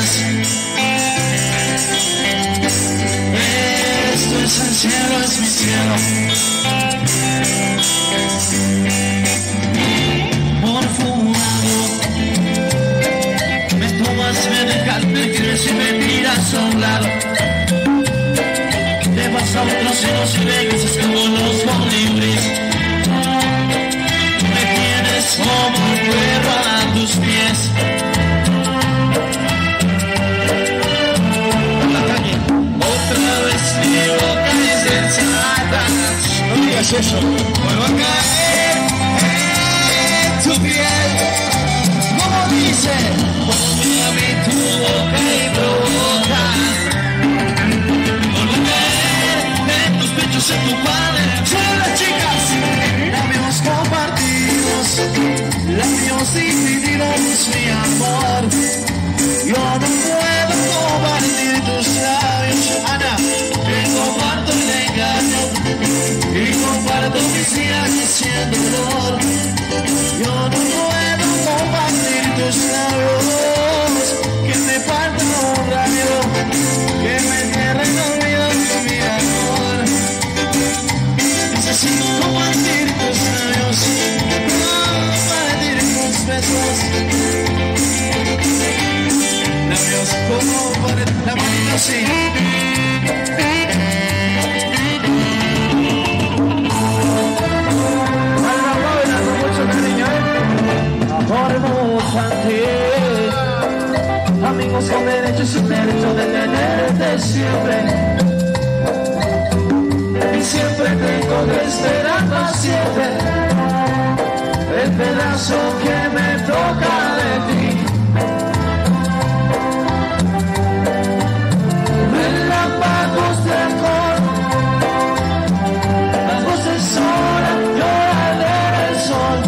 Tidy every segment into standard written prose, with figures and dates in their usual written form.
más. Esto es el cielo, es mi cielo. Perfumado, me tomas, me dejas, me quieres y me tiras a un lado. Te vas a otros cielos y regresas como los colibríes. Me tienes como un perro a tus pies. Otra vez mi boca insensata. No digas eso. Vuelvo a caer en tu piel. Como dice, ponme a mí tu boca y provoca. Vuelvo a caer en tus pechos, en tu padre. Son las chicas. Labios compartidos, labios divididos, mi amor. Yo no puedo compartir tus labios, Ana, que comparto el engaño y comparto mis días sin dolor. Yo no puedo compartir tus labios, que me partan un rayo, que me entierren el olvido de mi amor. Necesito compartir tus labios, compartir tus besos. Labios como por la manito así. Con mucho cariño, amor infantil. Amigos con derechos y derecho de tenerte siempre. Y siempre tengo que esperar paciente el pedazo que me toca de ti. Relámpagos de alcohol, las voces solas lloran el sol.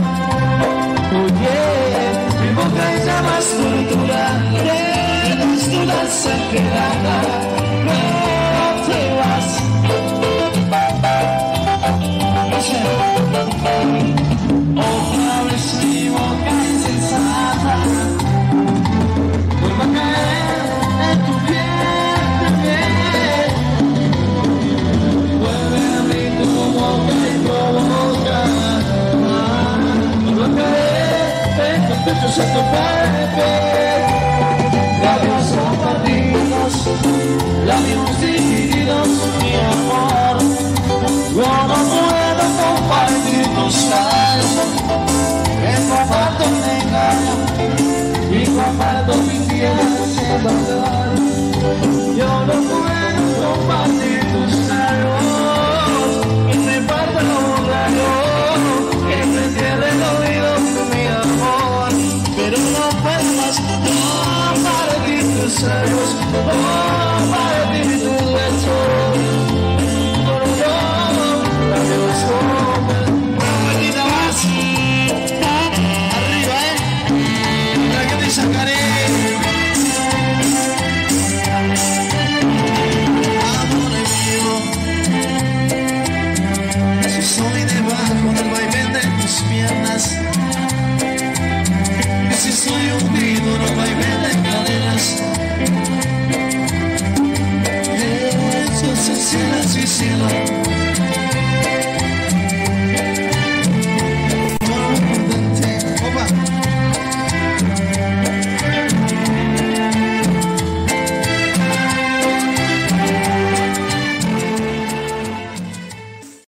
Oye, mi boca es llamas tortura, eres tú la sangrada, no te vas. Otra vez mi boca insensata, vuelvo a caer en tu piel. Pechos en tu parque, labios compartidos, labios divididos, mi amor. Yo no puedo compartir tus labios, que comparto mi engaño y comparto mis días sin dolor. Yo no puedo compartir tus labios, que me partan un rayo, que me entierre el oído de mi amor. Pero no puedo más compartir tus labios, compartir tus besos. Labios como una vueltita más. Arriba, para que te sacaré. Amor mío, si estoy debajo del vaivén de tus piernas, si estoy hundido en el vaivén de cadenas, eso es el cielo, es mi cielo.